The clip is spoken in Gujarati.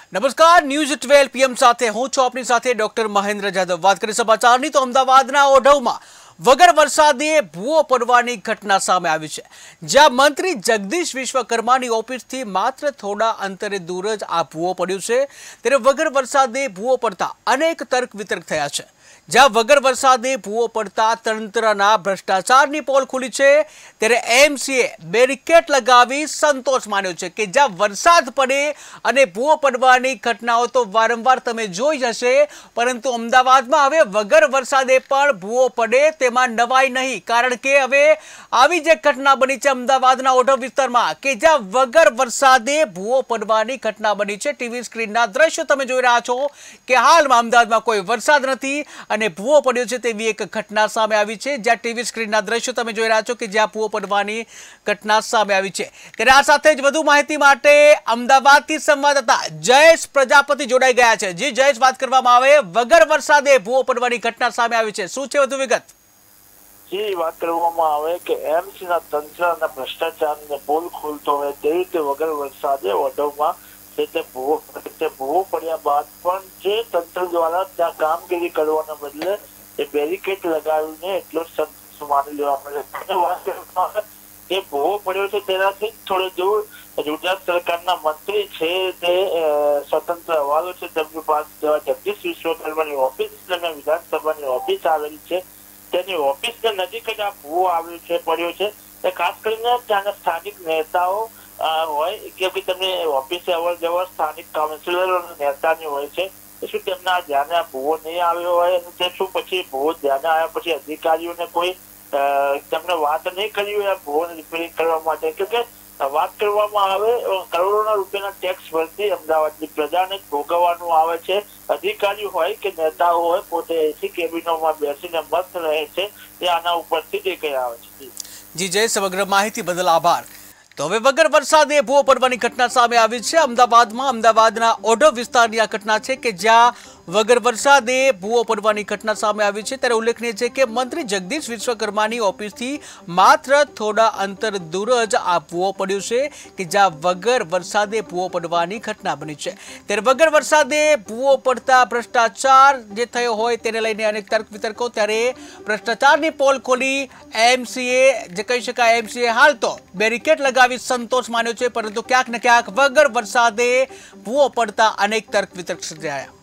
નમસ્કાર, ન્યૂઝ 12 PM સાથે હું છું આપની સાથે ડોક્ટર મહેન્દ્ર જાદવ। વાત કરીએ સમાચારની તો અમદાવાદના ઓઢવમાં વગર વરસાદે ભૂવો પડવાની ઘટના સામે આવી છે, જ્યાં મંત્રી જગદીશ વિશ્વકર્માની ઓફિસથી માત્ર થોડા અંતરે દૂર જ આ ભૂવો પડ્યું છે। ત્યારે વગર વરસાદે ભૂવો પડતા અનેક તર્ક વિતર્ક થયા છે, જ્યાં વગર વરસાદે ભૂવો પડતા તંત્રના ભ્રષ્ટાચારની પોલ ખુલી છે। ત્યારે એમસીએ બેરિકેડ લગાવી સંતોષ માન્યો છે કે જ્યાં વરસાદ પડે અને ભૂવો પડવાની ઘટનાઓ તો વારંવાર તમે જોઈ જશે, પરંતુ અમદાવાદમાં હવે વગર વરસાદે પણ ભૂવો પડે તેમાં નવાઈ નહીં, કારણ કે હવે આવી જે ઘટના બની છે અમદાવાદના ઓઢવ વિસ્તારમાં કે જ્યાં વગર વરસાદે ભૂવો પડવાની ઘટના બની છે। ટીવી સ્ક્રીનના દ્રશ્યો તમે જોઈ રહ્યા છો કે હાલમાં અમદાવાદમાં કોઈ વરસાદ નથી અને ભૂવો પડ્યો છે તેવી એક ઘટના સામે આવી છે, જ્યાં ટીવી સ્ક્રીનના દ્રશ્યો તમે જોઈ રહ્યા છો કે જ્યાં ભૂવો પડવાની ઘટના સામે આવી છે। ત્યારે આ સાથે જ વધુ માહિતી માટે અમદાવાદથી સંવાદદાતા જયેશ પ્રજાપતિ જોડાઈ ગયા છે। જી જયેશ, વાત કરવામાં આવે વગર વરસાદે ભૂવો પડવાની ઘટના સામે આવી છે, શું છે વધુ વિગત? જી, વાત કરવામાં આવે કે એમસીના તંત્રના ભ્રષ્ટાચારને પોલ ખોલતો હોય તે રીતે વગર વરસાદે ઓઢવમાં ભૂવો પડ્યા બાદ પણ જે તંત્ર દ્વારા ત્યાં કામગીરી કરવાના બદલે એ બેરિકેડ લગાવીને એટલો સંતોષ માની લેવામાં જે ભૂવો પડ્યો છે તેનાથી થોડે દૂર ગુજરાત સરકારના મંત્રી છે તે સ્વતંત્ર હવાલો છે તેમની પાસે જગદીશ વિશ્વકર્માની ઓફિસ અને વિધાનસભાની ઓફિસ આવેલી છે, તેની ઓફિસની નજીક જ આ ભૂવો આવ્યો છે પડ્યો છે। એ ખાસ કરીને ત્યાંના સ્થાનિક નેતાઓ હોય કે તમને ઓફિસે અવર જવર સ્થાનિક કાઉન્સિલરો અને નેતાની હોય છે, શું તેમના ધ્યાને આ ભૂવો નહીં આવ્યો હોય અને તે શું પછી ભૂવો ધ્યાને આવ્યા પછી અધિકારીઓને કોઈ તેમને વાત નહીં કરી હોય આ ભૂવોને રિપેરિંગ કરવા માટે? કે વાત કરવામાં આવે કરોડોના રૂપિયાના ટેક્સ ભરતી અમદાવાદની પ્રજાને ભોગવવાનું આવે છે। અધિકારી હોય કે નેતાઓ હોય પોતે એસી કેબિનોમાં બેસીને મસ્ત રહે છે, તે આના ઉપરથી દેખાઈ આવે છે। જી જય, સમગ્ર માહિતી બદલ આભાર। તો હવે વગર વરસાદે ભૂવો પડવાની ઘટના સામે આવી છે અમદાવાદમાં। અમદાવાદના ઓઢવ વિસ્તારની આ ઘટના છે કે જ્યાં વગર વરસાદે ભૂવો પડવાની ઘટના સામે આવી છે। ત્યારે ઉલ્લેખનીય છે કે મંત્રી જગદીશ વિશ્વકર્માની ઓફિસથી માત્ર થોડા અંતર દૂર જ આ ભૂવો પડ્યું છે કે જ્યાં વગર વરસાદે ભૂવો પડવાની ઘટના બની છે। ત્યારે વગર વરસાદે ભૂવો પડતા ભ્રષ્ટાચાર જે થયો હોય તેને લઈને અનેક તર્ક વિતર્કો। ત્યારે ભ્રષ્ટાચારની પોલ ખોલી એમસીએ જે કહી શકાય, એમસીએ હાલ તો બેરિકેડ લગાવી સંતોષ માન્યો છે, પરંતુ ક્યાંક ને ક્યાંક વગર વરસાદે ભૂવો પડતા અનેક તર્ક વિતર્ક સર્જાયા।